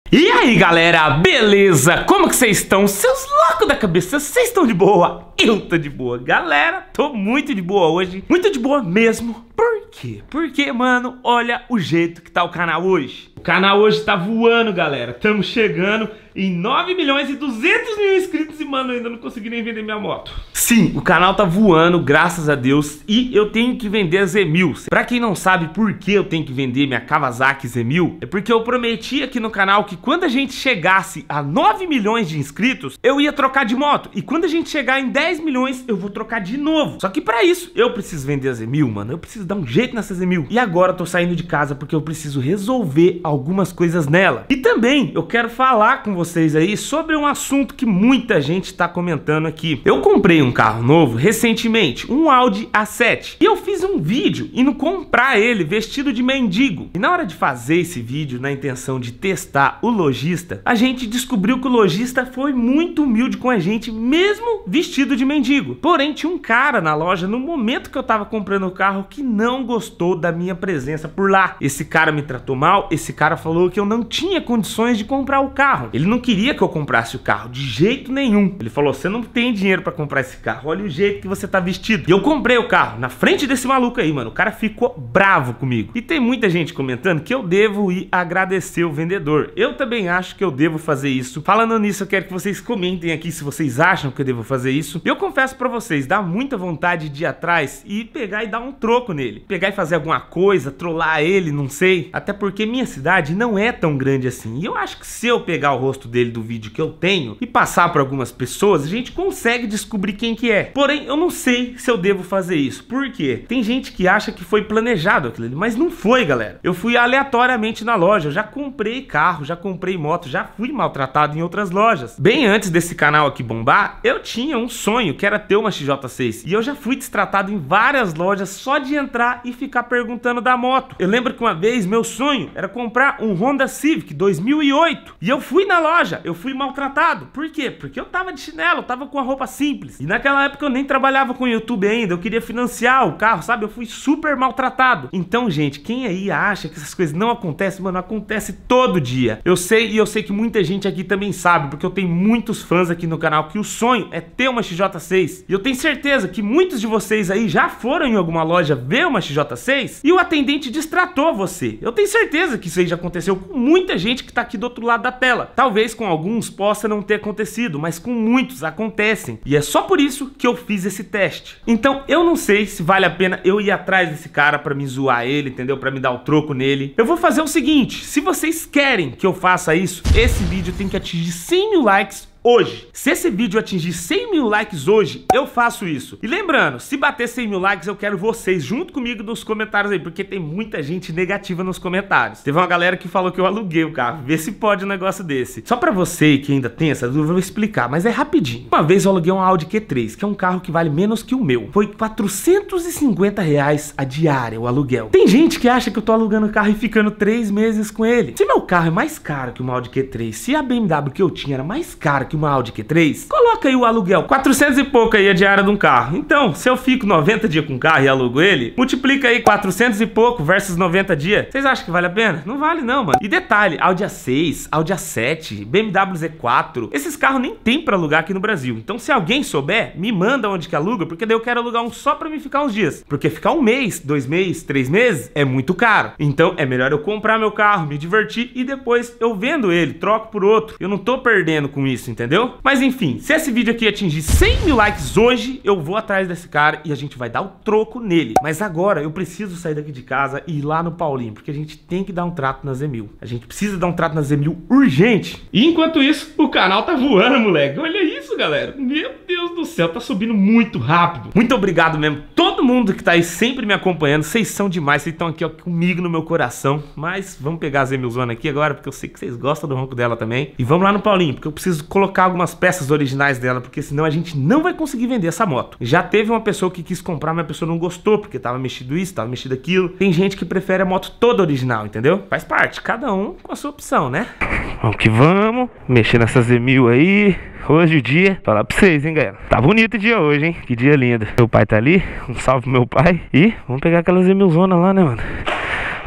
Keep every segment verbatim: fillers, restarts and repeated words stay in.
E aí galera, beleza? Como que vocês estão? Seus loucos da cabeça, vocês estão de boa? Eu tô de boa, galera, tô muito de boa hoje. Muito de boa mesmo. Por quê? Porque, mano, olha o jeito que tá o canal hoje. O canal hoje tá voando, galera. Estamos chegando em nove milhões e duzentos mil inscritos e, mano, eu ainda não consegui nem vender minha moto. Sim, o canal tá voando, graças a Deus, e eu tenho que vender a Z mil. Pra quem não sabe por que eu tenho que vender minha Kawasaki Z mil, é porque eu prometi aqui no canal que quando a gente chegasse a nove milhões de inscritos, eu ia trocar de moto. E quando a gente chegar em dez milhões, eu vou trocar de novo. Só que pra isso, eu preciso vender a Z mil, mano. Eu preciso dar um jeito nessa Z mil. E agora eu tô saindo de casa porque eu preciso resolver algumas coisas nela. E também eu quero falar com vocês aí sobre um assunto que muita gente tá comentando aqui. Eu comprei um carro novo recentemente, um Audi A sete. E eu fiz um vídeo indo comprar ele vestido de mendigo. E na hora de fazer esse vídeo, na intenção de testar o lojista, a gente descobriu que o lojista foi muito humilde com a gente, mesmo vestido de mendigo. Porém, tinha um cara na loja no momento que eu tava comprando o carro que não gostou da minha presença por lá. Esse cara me tratou mal, esse cara falou que eu não tinha condições de comprar o carro. Ele não queria que eu comprasse o carro de jeito nenhum. Ele falou: você não tem dinheiro pra comprar esse carro, olha o jeito que você tá vestido. E eu comprei o carro na frente desse maluco aí, mano. O cara ficou bravo comigo. E tem muita gente comentando que eu devo ir agradecer o vendedor. Eu também acho que eu devo fazer isso. Falando nisso, eu quero que vocês comentem aqui se vocês acham que eu devo fazer isso. Eu confesso pra vocês, dá muita vontade de ir atrás e pegar e dar um troco nele. Pegar e fazer alguma coisa, trollar ele, não sei. Até porque minha cidade não é tão grande assim. E eu acho que se eu pegar o rosto dele do vídeo que eu tenho e passar para algumas pessoas, a gente consegue descobrir quem que é. Porém, eu não sei se eu devo fazer isso. Por quê? Tem gente que acha que foi planejado aquilo ali, mas não foi, galera. Eu fui aleatoriamente na loja, eu já comprei carro, já comprei moto, já fui maltratado em outras lojas. Bem antes desse canal aqui bombar, eu tinha um sonho que era ter uma X J seis. E eu já fui destratado em várias lojas só de entrar e ficar perguntando da moto. Eu lembro que uma vez meu sonho era comprar um Honda Civic dois mil e oito. E eu fui na loja, eu fui maltratado. Por quê? Porque eu tava de chinelo, eu tava com a roupa simples. E naquela época eu nem trabalhava com YouTube ainda, eu queria financiar o carro, sabe? Eu fui super maltratado. Então, gente, quem aí acha que essas coisas não acontecem, mano, acontece todo dia. Eu sei, e eu sei que muita gente aqui também sabe, porque eu tenho muitos fãs aqui no canal que o sonho é ter uma X J seis. E eu tenho certeza que muitos de vocês aí já foram em alguma loja ver uma X J seis e o atendente destratou você. Eu tenho certeza que isso aí já aconteceu com muita gente que tá aqui do outro lado da tela. Talvez com alguns possa não ter acontecido, mas com muitos acontecem. E é só por isso que eu fiz esse teste. Então eu não sei se vale a pena eu ir atrás desse cara pra me zoar ele, entendeu? Pra me dar o troco nele. Eu vou fazer o seguinte: se vocês querem que eu faça isso, esse vídeo tem que atingir cem mil likes hoje. Se esse vídeo atingir cem mil likes hoje, eu faço isso. E lembrando, se bater cem mil likes, eu quero vocês junto comigo nos comentários aí, porque tem muita gente negativa nos comentários. Teve uma galera que falou que eu aluguei o carro. Vê se pode um negócio desse. Só pra você que ainda tem essa dúvida, eu vou explicar, mas é rapidinho. Uma vez eu aluguei um Audi Q três, que é um carro que vale menos que o meu. Foi quatrocentos e cinquenta reais a diária, o aluguel. Tem gente que acha que eu tô alugando o carro e ficando três meses com ele. Se meu carro é mais caro que uma Audi Q três, se a B M W que eu tinha era mais cara que uma Audi Q três, coloca aí o aluguel, quatrocentos e pouco aí a diária de um carro. Então, se eu fico noventa dias com o carro e alugo ele, multiplica aí quatrocentos e pouco versus noventa dias. Vocês acham que vale a pena? Não vale não, mano. E detalhe, Audi A seis, Audi A sete, B M W Z quatro, esses carros nem tem pra alugar aqui no Brasil. Então, se alguém souber, me manda onde que aluga, porque daí eu quero alugar um só pra me ficar uns dias. Porque ficar um mês, dois meses, três meses é muito caro. Então, é melhor eu comprar meu carro, me divertir e depois eu vendo ele, troco por outro. Eu não tô perdendo com isso, entendeu? Mas enfim, se esse vídeo aqui atingir cem mil likes hoje, eu vou atrás desse cara e a gente vai dar o troco nele. Mas agora eu preciso sair daqui de casa e ir lá no Paulinho, porque a gente tem que dar um trato na Z mil. A gente precisa dar um trato na Z mil urgente. E enquanto isso, o canal tá voando, moleque. Olha isso, galera. Meu Deus do céu, tá subindo muito rápido. Muito obrigado mesmo. Todo mundo que tá aí sempre me acompanhando, vocês são demais. Vocês estão aqui ó, comigo no meu coração. Mas vamos pegar a Z mil Zona aqui agora, porque eu sei que vocês gostam do ronco dela também. E vamos lá no Paulinho, porque eu preciso colocar algumas peças originais dela, porque senão a gente não vai conseguir vender essa moto. Já teve uma pessoa que quis comprar, mas a pessoa não gostou, porque tava mexido isso, tava mexido aquilo. Tem gente que prefere a moto toda original, entendeu? Faz parte, cada um com a sua opção, né? Vamos que vamos, mexer nessa Z mil aí. Hoje o dia, falar pra vocês, hein, galera. Tá bonito o dia hoje, hein? Que dia lindo. Meu pai tá ali, um salve pro meu pai. E vamos pegar aquela Z mil Zona lá, né, mano?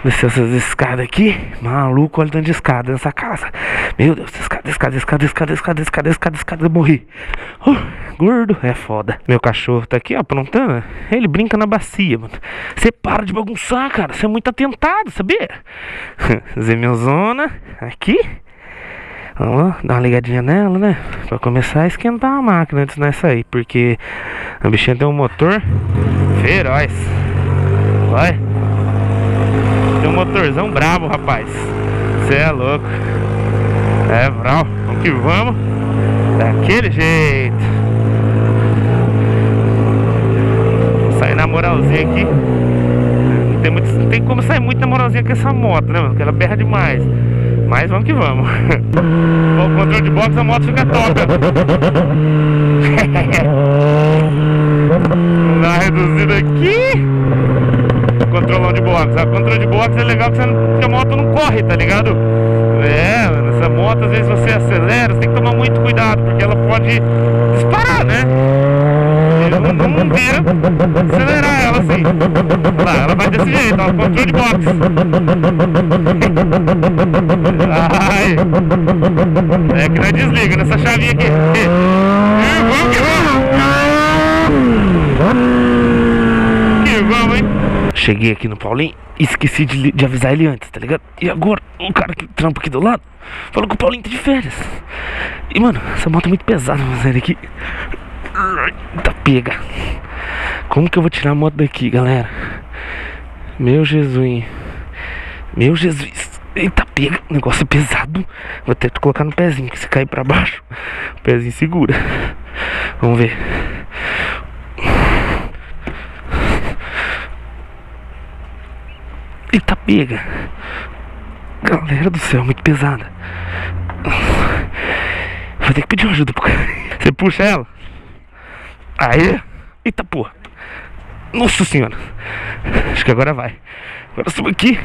Descer essas escadas aqui. Maluco, olha o tanto de escada nessa casa. Meu Deus, escada, escada, escada, escada, escada, escada, escada, escada, eu morri. uh, Gordo, é foda. Meu cachorro tá aqui, ó, aprontando. Ele brinca na bacia, mano. Você para de bagunçar, cara. Você é muito atentado, sabia? Zemilzona aqui. Vamos dar uma ligadinha nela, né? Pra começar a esquentar a máquina antes de nós sair. Porque a bichinha tem um motor feroz. Vai. Tem um motorzão brabo, rapaz. Cê é louco. É, vral. Vamos que vamos. Daquele jeito. Vou sair na moralzinha aqui. Não tem, muito, não tem como sair muito na moralzinha com essa moto, né, mano? Porque ela berra demais. Mas vamos que vamos. Com o controle de box a moto fica top. Vamos dar uma reduzida aqui. Controlão de box. O controle de box é legal que, você não, que a moto não corre, tá ligado? É, mano, essa moto às vezes você acelera, você tem que tomar muito cuidado, porque ela pode disparar, né? E não, não vira acelerar ela assim. Lá, ela vai desse jeito, ó, controle de box. Ai. É que não desliga nessa chavinha aqui. E vamos que vamos. Que vamos, hein? Cheguei aqui no Paulinho, esqueci de, de avisar ele antes, tá ligado? E agora, o cara que trampa aqui do lado falou que o Paulinho tá de férias. E mano, essa moto é muito pesada, mas ele aqui tá pega. Como que eu vou tirar a moto daqui, galera? Meu Jesus. Meu Jesus. Eita, pega, o negócio é pesado. Vou ter que colocar no pezinho, que se cair pra baixo o pezinho segura. Vamos ver. Eita, pega. Galera do céu, muito pesada. Vou ter que pedir uma ajuda pro cara. Você puxa ela. Aí. Eita, porra. Nossa senhora. Acho que agora vai. Agora subo aqui.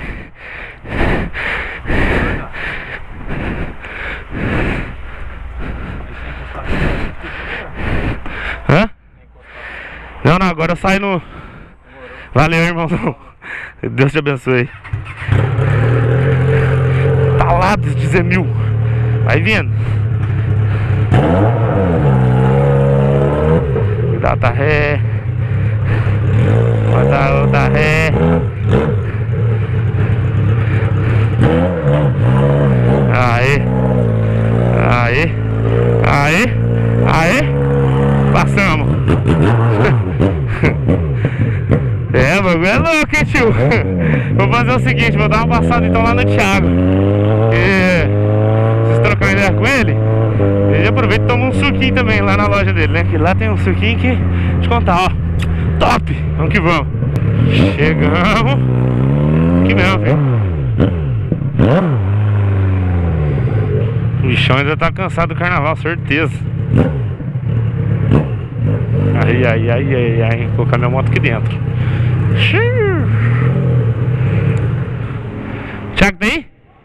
Hã? Não, não, agora eu saio no... Valeu, irmãozão. Deus te abençoe. Talados de Zé Mil. Vai vindo. Dá outra ré. Vai dar outra ré. Aê. Aê. Aê. Aê. Passamos. É, bagulho é louco, hein, tio? Vou fazer o seguinte, vou dar uma passada então lá no Thiago. E vocês trocar ideia com ele, ele aproveita e toma um suquinho também lá na loja dele, né? Que lá tem um suquinho que, deixa eu contar, ó. Top! Vamos que vamos. Chegamos. Aqui mesmo, filho. O bichão ainda tá cansado do carnaval, certeza. Ai, ai, ai, ai, ai. Vou colocar minha moto aqui dentro. Thiago, tá aí?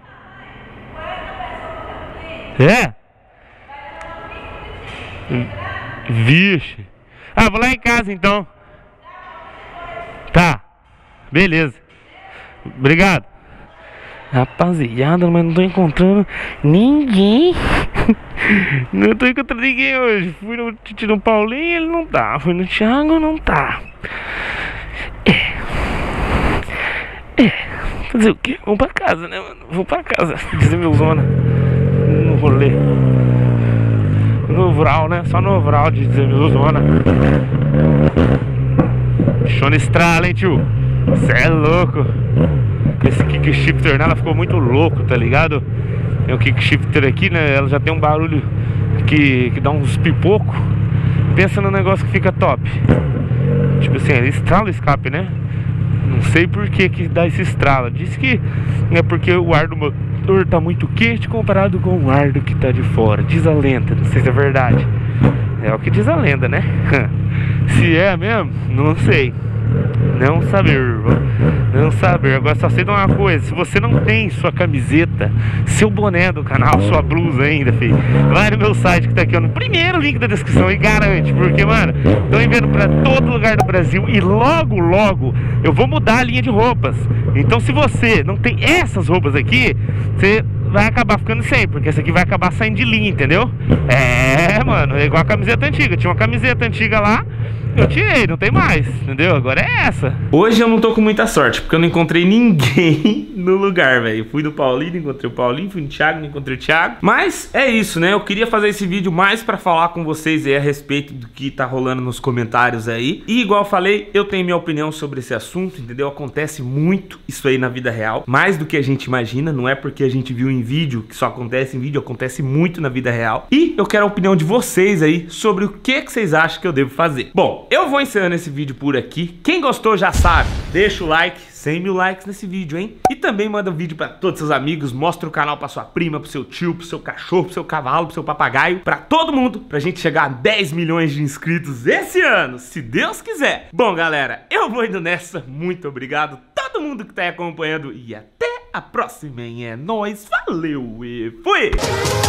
É? Vixe. Ah, vou lá em casa então. Tá. Beleza. Obrigado. Rapaziada, mas não tô encontrando ninguém. Não tô encontrando ninguém hoje. Fui no Titi do Paulinho, ele não tá. Fui no Thiago, não tá. É. É. Fazer o quê? Vamos pra casa, né, mano? Vou pra casa. Dizer meu zona. No rolê. No Vral, né? Só no Vral de dizer meu zona. Bichona estrala, hein, tio? Cê é louco. Esse kick shifter nela ficou muito louco, tá ligado? Tem o kick shifter aqui, né? Ela já tem um barulho que, que dá uns pipocos. Pensa no negócio que fica top. Tipo assim, ele estrala o escape, né? Não sei por que que dá esse estralo. Diz que é porque o ar do motor tá muito quente comparado com o ar do que tá de fora. Diz a lenda, não sei se é verdade. É o que diz a lenda, né? Se é mesmo, não sei. Não saber, não saber. Agora só sei de uma coisa: se você não tem sua camiseta, seu boné do canal, sua blusa ainda, filho, vai no meu site que tá aqui ó, no primeiro link da descrição e garante, porque, mano, tô enviando pra todo lugar do Brasil e logo, logo eu vou mudar a linha de roupas. Então se você não tem essas roupas aqui, você vai acabar ficando sem, porque essa aqui vai acabar saindo de linha, entendeu? É, mano, é igual a camiseta antiga. Tinha uma camiseta antiga lá, eu tirei, não tem mais, entendeu? Agora é essa. Hoje eu não tô com muita sorte, porque eu não encontrei ninguém no lugar, velho. Fui no Paulinho, encontrei o Paulinho, fui no Thiago, não encontrei o Thiago. Mas é isso, né? Eu queria fazer esse vídeo mais pra falar com vocês aí a respeito do que tá rolando nos comentários aí. E igual eu falei, eu tenho minha opinião sobre esse assunto, entendeu? Acontece muito isso aí na vida real, mais do que a gente imagina. Não é porque a gente viu em vídeo que só acontece em vídeo, acontece muito na vida real. E eu quero a opinião de vocês aí sobre o que, que vocês acham que eu devo fazer. Bom, eu vou encerrando esse vídeo por aqui. Quem gostou já sabe, deixa o like, cem mil likes nesse vídeo, hein? E também manda um vídeo pra todos seus amigos, mostra o canal pra sua prima, pro seu tio, pro seu cachorro, pro seu cavalo, pro seu papagaio, pra todo mundo, pra gente chegar a dez milhões de inscritos esse ano, se Deus quiser. Bom, galera, eu vou indo nessa. Muito obrigado a todo mundo que tá aí acompanhando e até a próxima, hein? É nóis, valeu e fui!